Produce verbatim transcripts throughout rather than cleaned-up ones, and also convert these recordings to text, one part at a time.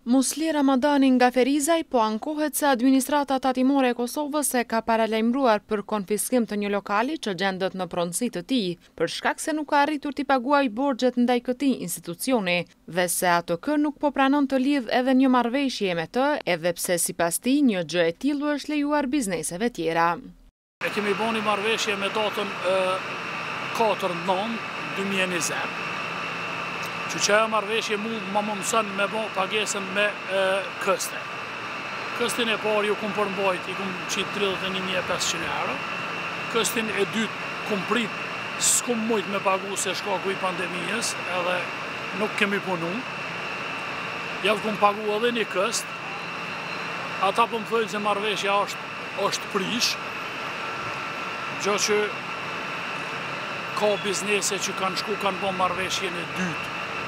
Musli Ramadani nga Ferizaj po ankohet se administrata tatimore e Kosovës e ka paralajmëruar për konfiskim të një lokali që gjendet në pronësi të tij, për shkak se nuk ka arritur t'i paguajë borxhet ndaj këtij institucioni dhe se A T K nuk po pranon të lidh edhe një marrëveshje me të, edhe pse sipas tij një gjë e tillë është lejuar bizneseve tjera. E kemi bënë një marrëveshje me datën katër nëntor dy mijë e njëzet. Që që e marrëveshje mu ma mundësën me bo pagesën me e, këste. Këstin e parë ju kumë përmbajt, i kumë qitë tridhjetë e një mijë e pesëqind euro. Këstin e dytë kumë prit, s'kumë mujt me pagu se shkaku i pandemijës, edhe nuk kemi punu. Javë kumë pagu edhe një këst. Ata për më thëjnë se marrëveshja është, është prish. Gjo që ka biznese që kanë shku, kanë bo marrëveshje në dytë.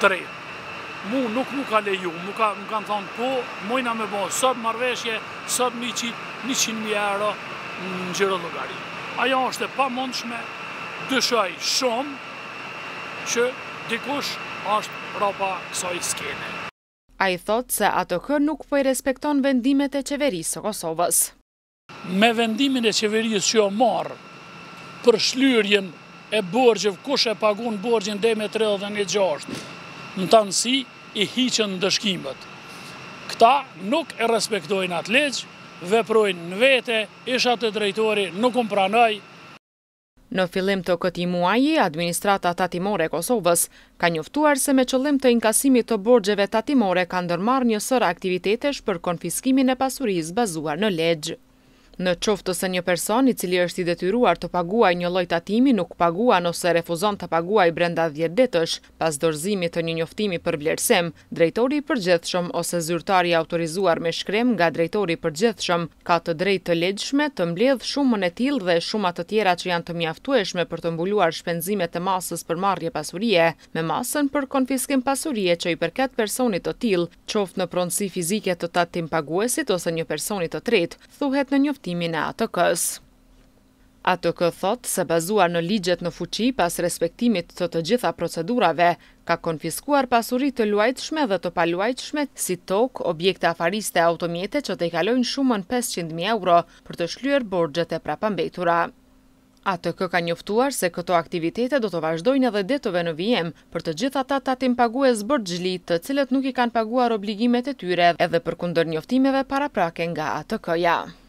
Mu nuk mu ka leju, mu kanë thonë po, mujna me bo sot marrëveshje, sot mi qitë njëqind mijë euro në gjiro llogari. Ajo është e pa mundshme, dyshoj shumë që dikush është prapa kësaj skene. A i thot se A T K nuk po i respekton vendimet e qeverisë së Kosovës. Me vendimin e qeverisë që o marë për shlyrjen e borxheve, kush e pagun borxhin deri me tridhjetë e gjashtë, në të nësi i hiqen dëshkimet. Këta nuk e respektojnë atë ligj, veprojnë në vete, isha të drejtori nuk unë pranoj. Në fillim të këtij muaji, administrata tatimore e Kosovës ka njoftuar se me qëllim të inkasimit të borxheve tatimore ka ndërmarrë një sër aktivitetesh për konfiskimin e pasurisë bazuar në ligj. Në qoftë se një person i cili është i detyruar të paguaj një lloj tatimi nuk paguan ose refuzon të paguaj brenda dhjetë ditësh pas dorëzimit të një njoftimi për vlerësim, drejtori i përgjithshëm ose zyrtari i autorizuar me shkrim nga drejtori i përgjithshëm ka të drejtë të legjshme të mbledh shumën e tillë dhe shuma të tjera që janë të mjaftueshme për të mbuluar shpenzimet e masës për marrje pasurie, me masën për konfiskim pasurie që i përket personit të tillë, qoftë në pronësi fizike të tatim paguesit ose një personi të tretë, thuhet në njoftimin e A T K-s. A T K thot se bazuar në ligjet në fuqi pas respektimit të të gjitha procedurave, ka konfiskuar pasuri të luajtshme dhe të paluajtshme si tokë, objekte afariste e automjete që të i kalojnë shumën pesëqind mijë euro për të shlyer borxhet e prapambetura. A T K ka njoftuar se këto aktivitete do të vazhdojnë edhe ditëve në vijim për të gjithë ata tatim pagues borxhli të cilët nuk i kanë paguar obligimet e tyre edhe përkundër njoftimeve paraprake nga A T K-ja.